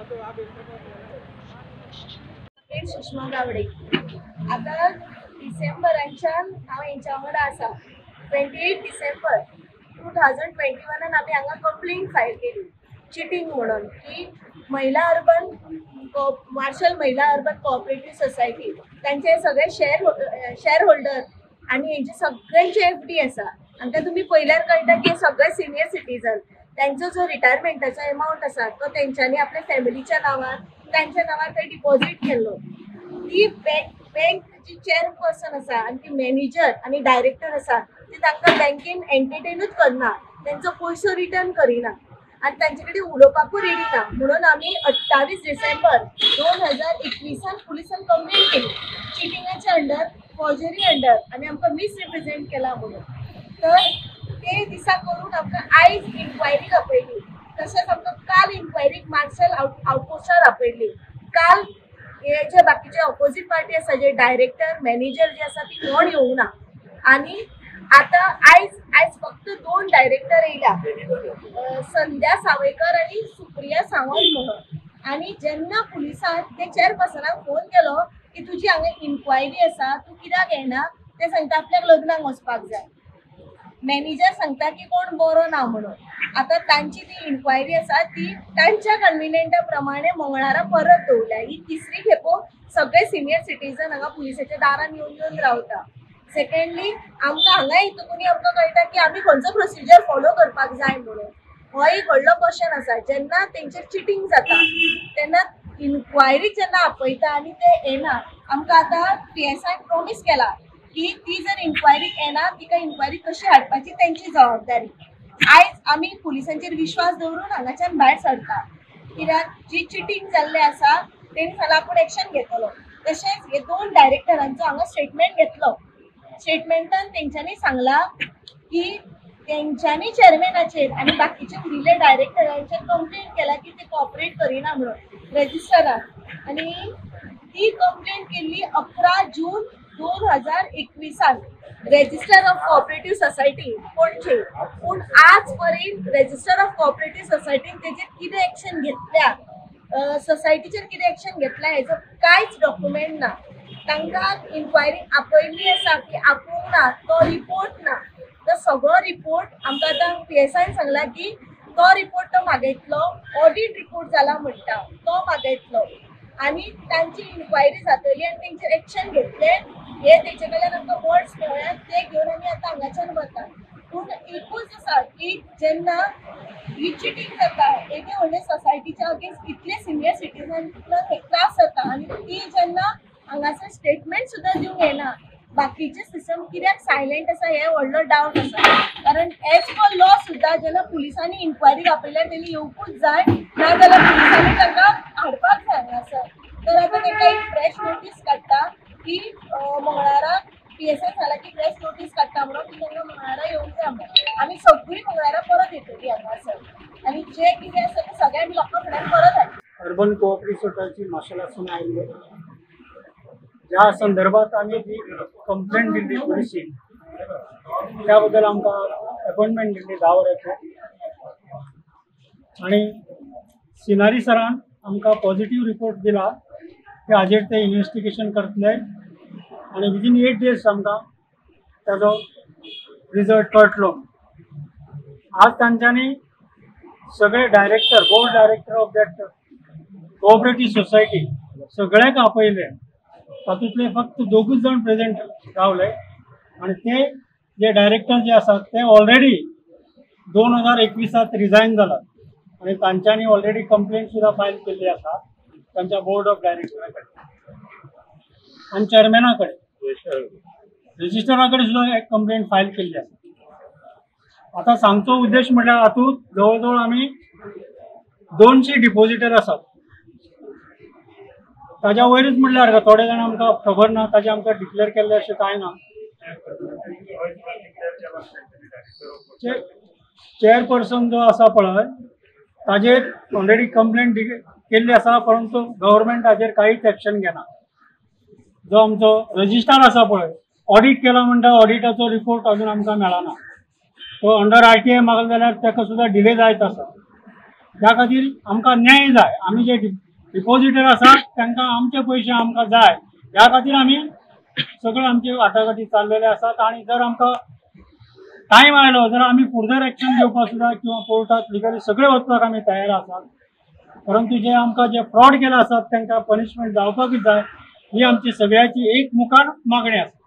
सुषमा गावडे आता डिसेंबराच्यान हांव हेंच्या वांगडा आसा 28 डिसेंबर 2021 आमी हांगा कंप्लेंट फायल केली चिटींग म्हणून की महिला अर्बन मार्शल महिला अर्बन कोऑपरेटिव्ह सोसायटी तांचे सगळे शेअर होल्डर आणि हेंचे सगळ्यांचे FD आसा। आमकां तुमी पयल्यार कळटा की सगळे सिनियर सिटीजन त्यांचो जो रिटायरमेंटाचो अमाउंट आसा तो तेंच्यांनी आपल्या फॅमिलीच्या नांवार तांच्या नांवार थंय डिपॉझिट केल्लो। ती बँक जी चेअरपर्सन आसा आनी ती मॅनेजर आनी डायरेक्टर आसा ती तांकां बँकेन एंटरटेनूच करना, तेंचो पयसो रिटर्न करिना आनी तांचे कडेन उलोवपाकूय रेडी ना। म्हणून आमी 28 डिसेंबर 2021 पुलिसान कंप्लेंट केली चिटिंगाच्या अंडर, फॉर्जरी अंडर आनी आमकां मिसरिप्रेझेंट केला म्हणून। तर ते दिसा करून आमकां आयज इन्क्वायरीक आपयली, तशेंच आमकां काल इन्क्वायरीक मार्शल आउटपोस्टार आपयली। काल हे जे बाकीचे ऑपोजीट पार्टी आसा जे डायरेक्टर मॅनेजर जे आसा ती कोण येवंक ना आनी आता आयज फक्त 2 डायरेक्टर येयल्या, संध्या सावयकर आनी सुप्रिया सावंत म्हणून। आनी जेन्ना पुलिसान ते चेअरपर्सनाक फोन केलो की तुजी हांगा इन्क्वायरी आसा तूं कित्याक येना, ते सांगता आपल्याक लग्नाक वचपाक जाय। मॅनेजर सांगता की कोण बरो ना म्हणून। आता तांची ती इन्क्वायरी आसा ती तांच्या कन्विनियंटा प्रमाणे मंगळारा परत दवरल्या। ही तिसरी खेपो सगळे सिनियर सिटीजन हांगा पुलिसाच्या दारान येवन रावता। सेकंडली आमकां हांगा येतकून आमकां कळटा की आमी खंयचो प्रोसिजर फॉलो करपाक जाय म्हणून। हो एक व्हडलो क्वेश्चन आसा। जेन्ना तेंचेर चिटींग जाता तेन्ना इन्क्वायरीक जेन्ना आपयता आनी ते येना, आमकां आतां PSI प्रॉमिस केला की ती जर इन्क्वायरीक येना तिका इन्क्वायरी कशी हाडपाची तेंची जबाबदारी। आयज आमी पुलिसांचेर विश्वास दवरून हांगाच्यान भायर सरता, कित्याक जी चिटींग जाल्ले आसा तेणी फाल्यां आपूण एक्शन घेतलो। तशेंच हे 2 डायरेक्टरांचो हांगा स्टेटमेंट घेतलो। स्टेटमेंटान तेंच्यांनी सांगला की तेंच्यांनी चेअरमॅनाचेर आनी बाकीचे उरिल्ले डायरेक्टरांचेर कंप्लेंट केला की ते कोऑपरेट करिना म्हणून रजिस्टरान, आनी ती कंप्लेंट केल्ली 11 जून 2021 रजिस्टर ऑफ कोऑपरेटिव्ह सोसायटी पणजे। पूण आज पर्यंत रजिस्टर ऑफ कोऑपरेटिव्ह सोसायटीन तेजेर कितें एक्शन घेतल्या, सोसायटीचेर कितें एक्शन घेतल्या हेजो कांयच डॉक्युमेंट ना। तांकां इन्क्वायरी आपयल्ली आसा की आपूंक ना, तो रिपोर्ट ना। तो सगळो रिपोर्ट आमकां आतां PSIन सांगला की तो रिपोर्ट तो मागयतलो, ऑडिट रिपोर्ट जाला म्हणटा तो मागयतलो आनी तांची इन्क्वायरी जातली आनी तेंचेर एक्शन घेतले हे तेंचे कडल्यान आमकां वर्ड्स मेळ्ळ्यात, ते घेवन आमी आतां हांगाच्यान वता। पूण एकूच आसा की जेन्ना ही चिटींग जाता एके व्हडले सोसायटीच्या अगेन्स्ट इतले सिनियर सिटीजनांक त्रास जाता आनी ती जेन्ना हांगासर स्टेटमेंट सुद्दां दिवंक येना, बाकीचे सिस्टम कित्याक सायलेंट आसा हे व्हडलो डावट आसा। कारण एज पर लॉ सुद्दां जेन्ना पुलिसांनी इन्क्वायरीक आपयल्यार तेणी येवपूच जाय, नाजाल्यार पुलिसांनी तांकां हाडपाक जाय हांगासर। तर आतां तांकां एक फ्रेश नोटीस काडटा की मंगळारा PSI सांगला की फ्रेश नोटीस काडटा म्हणून की तांकां मंगळारा येवंक जाय म्हणून। आमी सगळीं मंगळारा परत येतलीं हांगासर आनी जे कितें आसा तें सगळें आमी लोकां फुड्यान परत हाडटलीं। अर्बन कोऑपरेटिव्ह सोसायटी माशेलासून आयिल्ले ज्या संदर्भात आम्ही जी कंप्लेंट दिल्ली पोलिसीक त्याबद्दल आमकां अपॉइंटमेंट दिल्ली 10 वरांची आनी सिनारी सरान आमकां पॉझिटिव्ह रिपोर्ट दिला की हाजेर ते इन्व्हेस्टिगेशन करतले आनी विदीन 8 days आमकां ताजो रिजल्ट कळटलो। आज तांच्यांनी सगळे director, board director of that cooperative society सगळ्याक आपयले। तातूंतले फक्त 2 जण प्रेजेंट रावले आनी ते जे डायरेक्टर जे आसात ते ऑलरेडी 2021 रिजायन जालात आनी तांच्यांनी ऑलरेडी कंप्लेंट सुद्दां फायल केल्ली आसा तांच्या बोर्ड ऑफ डायरेक्टरा कडेन आनी चेअरमॅना कडेन, रजिस्टरा कडेन सुद्दां एक कंप्लेंट फायल केल्ली आसा। आता सांगचो उद्देश म्हटल्यार हातूंत जवळ जवळ आमी 200 डिपॉझिटर आसात। ताज्या वयरूच म्हटल्यार थोडे जाण आमकां खबर ना, ताजे आमकां डिक्लेअर केल्ले अशें कांय ना। चेअरपर्सन जो आसा पळय ताजेर ऑलरेडी कंप्लेंट केल्ली आसा, परंतु गव्हर्मेंट ताजेर कांयच एक्शन घेना। जो आमचो रजिस्ट्रार आसा पळय ऑडिट केला म्हणटा, ऑडिटाचो रिपोर्ट अजून आमकां मेळना। तो अंडर RTI मागलो जाल्यार ताका सुद्दां डिले जायत आसा। त्या खातीर आमकां न्याय जाय. आमी जे डिपॉझिटर आसात तांकां आमचे पयशे आमकां जाय. ह्या खातीर आमी सगळे आमचे वाटाघाटी चाललेले आसात. आणि जर आमकां टायम आयलो जाल्यार आमी फुर्दर एक्शन घेवपाक सुद्दां किंवा कोर्टात लिगली सगळे वचपाक आमी तयार आसात. परंतु जे आमकां जे फ्रॉड केले आसात तांकां पनिशमेंट जावपाकूच जाय ही आमची सगळ्याची एक मुखार मागणी आसा.